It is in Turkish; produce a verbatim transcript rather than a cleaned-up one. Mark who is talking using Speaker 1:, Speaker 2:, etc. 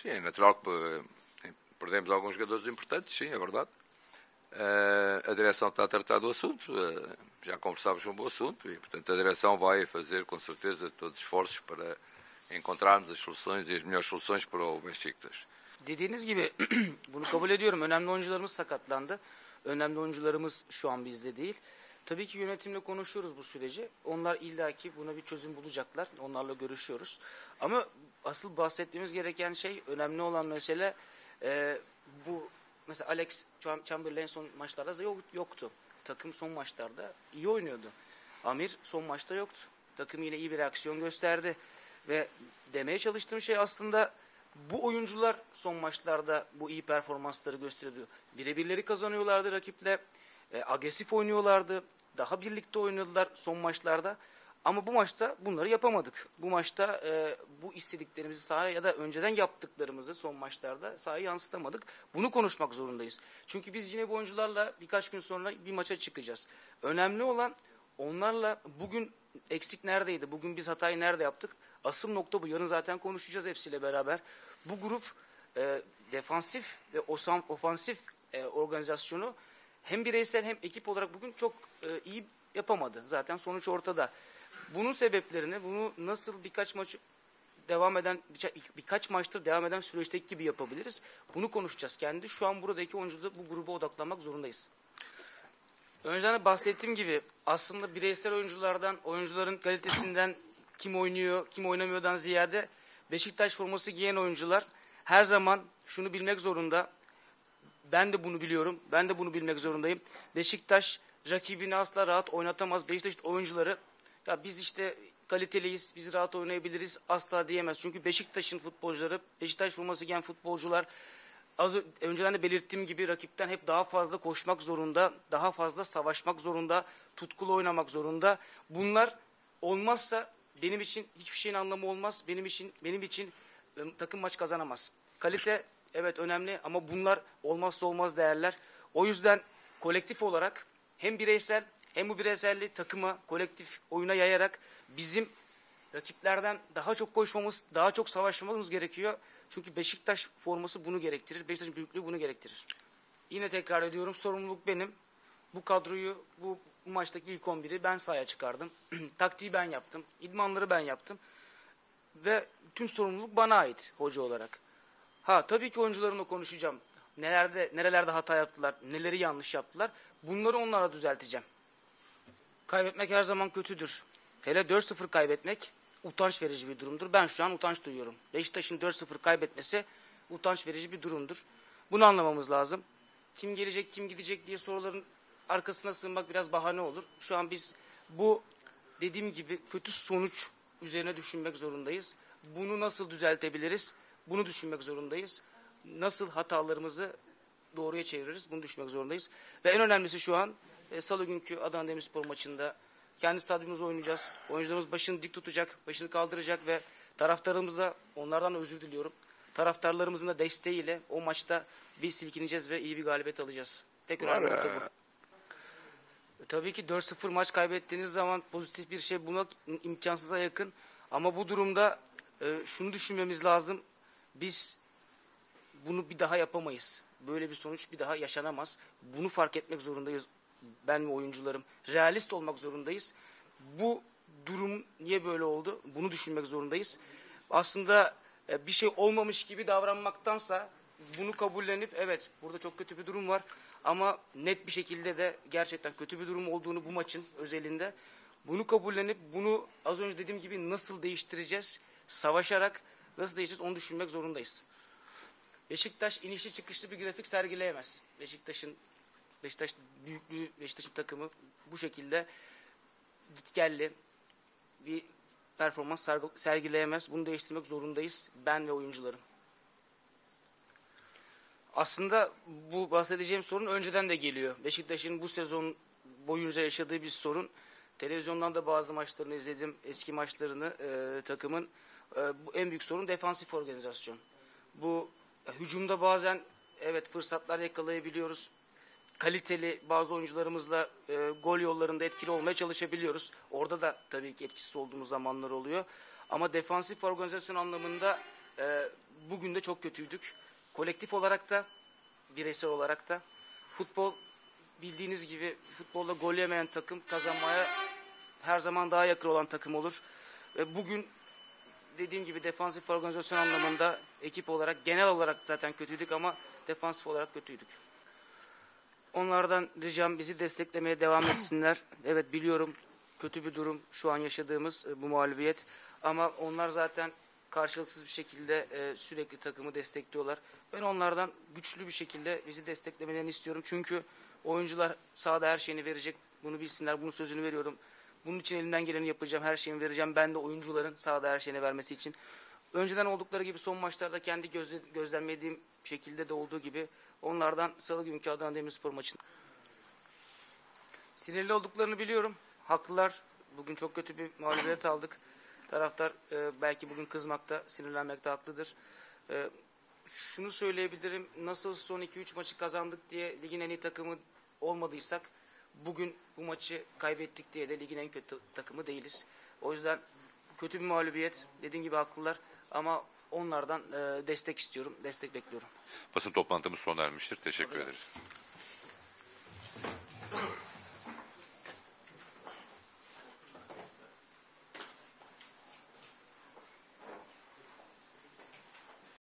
Speaker 1: Sim, é natural que perdemos alguns jogadores importantes, sim, é verdade. Uh, a direção está a tratar do assunto, uh, já conversámos sobre o assunto e, portanto, a direção vai fazer, com certeza, todos os esforços para encontrarmos as soluções e as melhores soluções para o Beşiktaş.
Speaker 2: Dediğiniz gibi bunu kabul ediyorum. Önemli oyuncularımız sakatlandı. Önemli oyuncularımız şu an bizde değil. Tabii ki yönetimle konuşuyoruz bu süreci. Onlar illaki buna bir çözüm bulacaklar. Onlarla görüşüyoruz. Ama asıl bahsettiğimiz gereken şey, önemli olan mesele e, bu. Mesela Alex Chamberlain son maçlarda yok, yoktu. Takım son maçlarda iyi oynuyordu. Amir son maçta yoktu. Takım yine iyi bir reaksiyon gösterdi. Ve demeye çalıştığım şey aslında bu oyuncular son maçlarda bu iyi performansları gösteriyordu. Birebirleri kazanıyorlardı rakiple. E, agresif oynuyorlardı. Daha birlikte oynadılar son maçlarda. Ama bu maçta bunları yapamadık. Bu maçta e, bu istediklerimizi sahaya ya da önceden yaptıklarımızı son maçlarda sahaya yansıtamadık. Bunu konuşmak zorundayız. Çünkü biz yine bu oyuncularla birkaç gün sonra bir maça çıkacağız. Önemli olan onlarla bugün eksik neredeydi? Bugün biz hatayı nerede yaptık? Asıl nokta bu. Yarın zaten konuşacağız hepsiyle beraber. Bu grup e, defansif ve ofansif e, organizasyonu hem bireysel hem ekip olarak bugün çok e, iyi yapamadı. Zaten sonuç ortada. Bunun sebeplerini, bunu nasıl birkaç maç devam eden, birkaç maçtır devam eden süreçteki gibi yapabiliriz? Bunu konuşacağız. Kendi şu an buradaki oyuncuda bu gruba odaklanmak zorundayız. Önceden de bahsettiğim gibi aslında bireysel oyunculardan, oyuncuların kalitesinden, kim oynuyor, kim oynamıyordan ziyade Beşiktaş forması giyen oyuncular her zaman şunu bilmek zorunda. Ben de bunu biliyorum. Ben de bunu bilmek zorundayım. Beşiktaş rakibini asla rahat oynatamaz. Beşiktaş oyuncuları ya biz işte kaliteliyiz, biz rahat oynayabiliriz asla diyemez. Çünkü Beşiktaş'ın futbolcuları, Beşiktaş forması giyen futbolcular az önceden de belirttiğim gibi rakipten hep daha fazla koşmak zorunda, daha fazla savaşmak zorunda, tutkulu oynamak zorunda. Bunlar olmazsa benim için hiçbir şeyin anlamı olmaz. Benim için benim için takım maç kazanamaz. Kalite evet önemli ama bunlar olmazsa olmaz değerler. O yüzden kolektif olarak hem bireysel hem bu bireyselliği takıma, kolektif oyuna yayarak bizim rakiplerden daha çok koşmamız, daha çok savaşmamız gerekiyor. Çünkü Beşiktaş forması bunu gerektirir. Beşiktaş'ın büyüklüğü bunu gerektirir. Yine tekrar ediyorum, sorumluluk benim. Bu kadroyu, bu maçtaki ilk on biri ben sahaya çıkardım. Taktiği ben yaptım. İdmanları ben yaptım. Ve tüm sorumluluk bana ait hoca olarak. Ha tabii ki oyuncularımla konuşacağım. Nelerde, nerelerde hata yaptılar, neleri yanlış yaptılar. Bunları onlara düzelteceğim. Kaybetmek her zaman kötüdür. Hele dört sıfır kaybetmek utanç verici bir durumdur. Ben şu an utanç duyuyorum. Beşiktaş'ın dört sıfır kaybetmesi utanç verici bir durumdur. Bunu anlamamız lazım. Kim gelecek, kim gidecek diye soruların arkasına sığınmak biraz bahane olur. Şu an biz bu dediğim gibi kötü sonuç üzerine düşünmek zorundayız. Bunu nasıl düzeltebiliriz? Bunu düşünmek zorundayız. Nasıl hatalarımızı doğruya çeviririz? Bunu düşünmek zorundayız. Ve en önemlisi şu an e, Salı günkü Adana Demirspor maçında kendi stadyumumuzda oynayacağız. Oyuncularımız başını dik tutacak, başını kaldıracak ve taraftarımıza onlardan da özür diliyorum. Taraftarlarımızın da desteğiyle o maçta bir silkineceğiz ve iyi bir galibiyet alacağız. Tek önemli nokta bu. Tabii ki dört sıfır maç kaybettiğiniz zaman pozitif bir şey bulmak imkansıza yakın. Ama bu durumda e, şunu düşünmemiz lazım. Biz bunu bir daha yapamayız. Böyle bir sonuç bir daha yaşanamaz. Bunu fark etmek zorundayız. Ben ve oyuncularım. Realist olmak zorundayız. Bu durum niye böyle oldu? Bunu düşünmek zorundayız. Aslında e, bir şey olmamış gibi davranmaktansa bunu kabullenip evet burada çok kötü bir durum var. Ama net bir şekilde de gerçekten kötü bir durum olduğunu bu maçın özelinde bunu kabullenip bunu az önce dediğim gibi nasıl değiştireceğiz? Savaşarak nasıl değiştireceğiz onu düşünmek zorundayız. Beşiktaş inişli çıkışlı bir grafik sergileyemez. Beşiktaş'ın Beşiktaş büyüklüğü, Beşiktaş'ın takımı bu şekilde gitgelli bir performans sergileyemez. Bunu değiştirmek zorundayız ben ve oyuncularım. Aslında bu bahsedeceğim sorun önceden de geliyor. Beşiktaş'ın bu sezon boyunca yaşadığı bir sorun. Televizyondan da bazı maçlarını izledim, eski maçlarını e, takımın. E, bu en büyük sorun defansif organizasyon. Bu hücumda bazen evet fırsatlar yakalayabiliyoruz. Kaliteli bazı oyuncularımızla e, gol yollarında etkili olmaya çalışabiliyoruz. Orada da tabii ki etkisiz olduğumuz zamanlar oluyor. Ama defansif organizasyon anlamında e, bugün de çok kötüydük. Kolektif olarak da, bireysel olarak da. Futbol, bildiğiniz gibi futbolda gol yemeyen takım kazanmaya her zaman daha yakın olan takım olur. Ve bugün dediğim gibi defansif organizasyon anlamında ekip olarak, genel olarak zaten kötüydük ama defansif olarak kötüydük. Onlardan ricam bizi desteklemeye devam etsinler. Evet, biliyorum kötü bir durum şu an yaşadığımız bu mağlubiyet. Ama onlar zaten karşılıksız bir şekilde e, sürekli takımı destekliyorlar. Ben onlardan güçlü bir şekilde bizi desteklemelerini istiyorum. Çünkü oyuncular sahada her şeyini verecek. Bunu bilsinler, bunun sözünü veriyorum. Bunun için elimden geleni yapacağım, her şeyimi vereceğim. Ben de oyuncuların sahada her şeyini vermesi için. Önceden oldukları gibi son maçlarda kendi gözle, gözlemlediğim şekilde de olduğu gibi onlardan salı günkü Adana Demirspor maçında sinirli olduklarını biliyorum. Haklılar. Bugün çok kötü bir mağlubiyet aldık. Taraftar e, belki bugün kızmakta, sinirlenmekte haklıdır. E, şunu söyleyebilirim. Nasıl son iki üç maçı kazandık diye ligin en iyi takımı olmadıysak bugün bu maçı kaybettik diye de ligin en kötü takımı değiliz. O yüzden kötü bir mağlubiyet. Dediğim gibi haklılar ama onlardan e, destek istiyorum. Destek bekliyorum.
Speaker 3: Basın toplantımız sona ermiştir. Teşekkür ederiz.